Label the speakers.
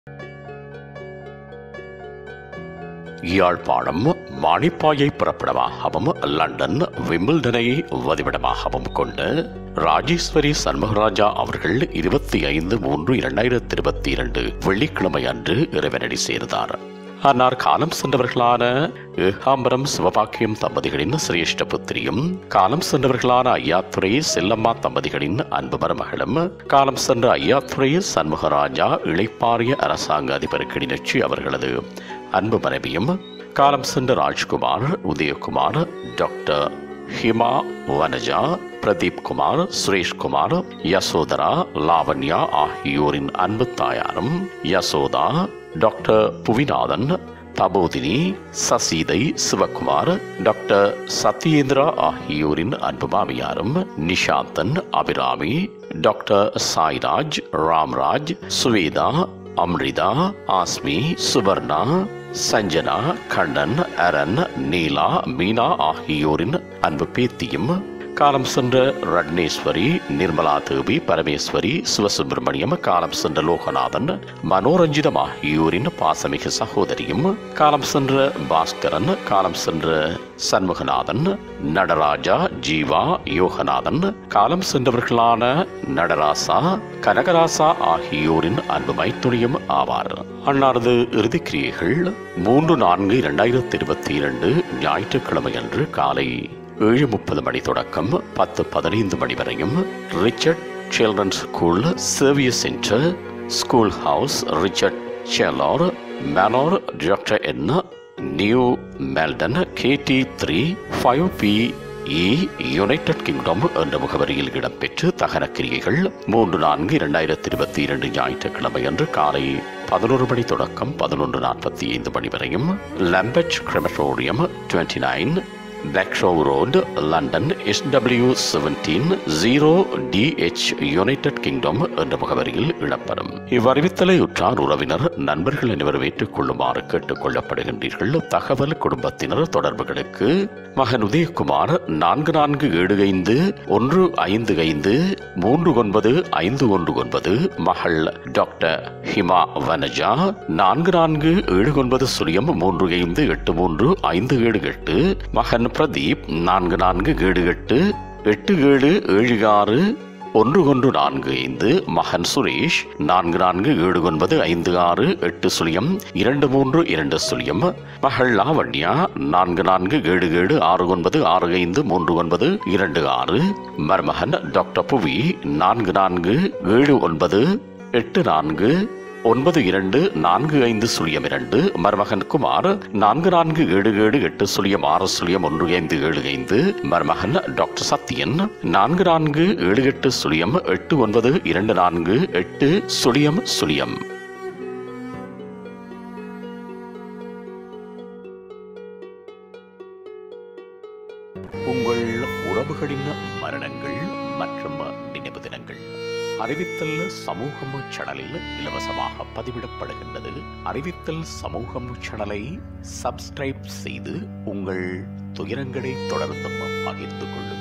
Speaker 1: Yazhpanam மானிப்பாயை புறப்படமாகவும் London விம்பிள்டனை வதிவிடமாகவும் கொண்ட ராஜேஸ்வரி சண்முகராஜா அவர்கள் 25/3/2022 வெள்ளிக்கிழமை அன்று இறைவனடி சேர்ந்தார். அன்னார் காலம் சென்றவர்களான ஏகாம்பரம் சிவபாக்கியம் தம்பதிகளின் சிரேஷ்ட புத்திரியும், காலம் சென்றவர்களான ஐயாத்துறை செல்லம்மா தம்பதிகளின் அன்பு மருமகளும், காலம் சென்ற ஐயாத்துறை சண்முகராஜா இளைப்பாறிய அரசாங்க அதிபர் கிளிநொச்சி அவர்களது அன்பு மனைவியும், காலம் சென்ற ராஜ்குமார், உதயகுமார், டாக்டர்.ஹ, வனஜா, பிரதீப் குமார், சுரேஷ்குமார், யசோதரா, லாவண்யா ஆகியோரின் அன்பு தாயாரும், யசோதா, டாக்டர் புவிநாதன், தபோதினி, சசீதை, சிவகுமார், டாக்டர் சத்யேந்திரா ஆகியோரின் அன்பு மாமியாரும், நிஷாந்தன், அபிராமி, டாக்டர் சாய்ராஜ், ராம்ராஜ், சுவேதா, அம்ரிதா, ஆஸ்மி, சுவர்ணா, சஞ்சனா, கண்ணன், அரன், நீலா, மீனா ஆகியோரின் அன்பு பேத்தியும், காலம் சென்ற ரட்னேஸ்வரி, நிர்மலா தேவி, பரமேஸ்வரி, சிவசுப்பிரமணியம், காலம் சென்ற லோகநாதன், மனோரஞ்சிதம் ஆகியோரின் பாசமிகு சகோதரியும், காலம் சென்ற பாஸ்கரன், காலம் சென்ற சண்முகநாதன், நடராஜா, ஜீவா, யோகநாதன், காலம் சென்றவர்களான நடராசா, கனகராசா ஆகியோரின் அன்பு மைத்துணியும் ஆவார். அன்னாரது இறுதிக்கிரியைகள் 3/4/2022 ஞாயிற்றுக்கிழமை அன்று காலை 7:30 மணி தொடக்கம் 10:15 மணி வரையும் Richard Children's School Service Centre, School House, Richard Challoner, Manor, டாக்டர்.என், New Malden, KT3 5PE, United Kingdom என்ற முகவரியில் இடம்பெற்று தகன கிரியைகள் 3/4/2022 ஞாயிற்றுக்கிழமை அன்று காலை 11 மணி தொடக்கம் 11:45 மணி வரையும் Lambeth crematorium 29 Blackshaw Road, London, SW17 0DH, United Kingdom என்ற முகவரியில் இடம்பெறும். இவ்வறிவித்தலை உற்றார் உறவினர் நண்பர்கள் அனைவரும் ஏற்றுக் கொள்ளுமாறு கேட்டுக் கொள்ளப்படுகின்றீர்கள். தகவல் குடும்பத்தினர் தொடர்புகளுக்கு மகன் உதயகுமார் 4475-155-39-519, மகள் டாக்டர்.ஹ வனஜா 4479-3583-578, மகன் பிரதீப் 4478-8776-114, மகன் சுரேஷ் 4479-56-8-23-20, மகள் லாவண்யா 4477-69-6539-26, மருமகன் டாக்டர் புவி 4474-94-92-45-2, மருமகன் குமார் 4477-8-6-1575, மருமகன் டாக்டர் சத்யன் 4478-89-24-8. உங்கள் உறவுகளின் மரணங்கள் மற்றும் நினைவு தினங்கள் அறிவித்தல் சமூகம் சேனலில் இலவசமாக பதிவிடப்படுகின்றது. அறிவித்தல் சமூகம் சேனலை சப்ஸ்கிரைப் செய்து உங்கள் துயரங்களை தொடர்ந்தும் பகிர்ந்து கொள்ளுங்கள்.